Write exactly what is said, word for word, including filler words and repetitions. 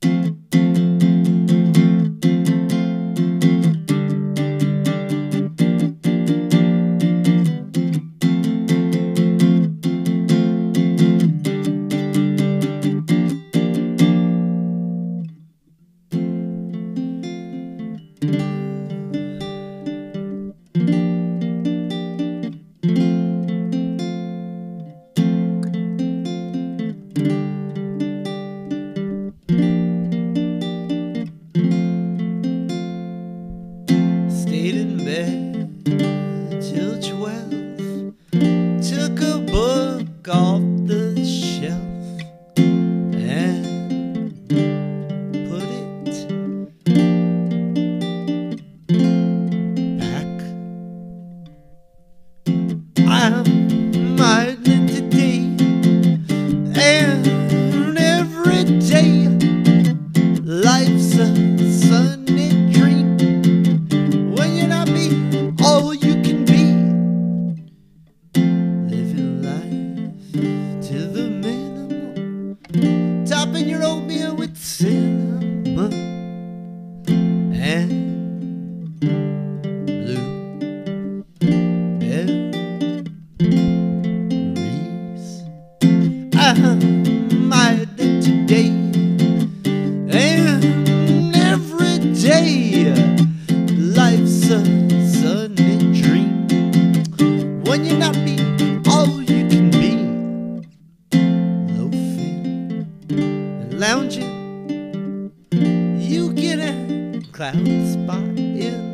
Stayed in bed till twelve, took a book off the shelf and put it back. I'm idling today, and every day life's a sunny dream. When you're not me, all you can be, living life to the minimum, topping your oatmeal with cinnamon and blueberries. I'm idling today, and every day life's a sunny dream. When you're not me, all you can be, loafing and lounging, Uking and cloudspotting.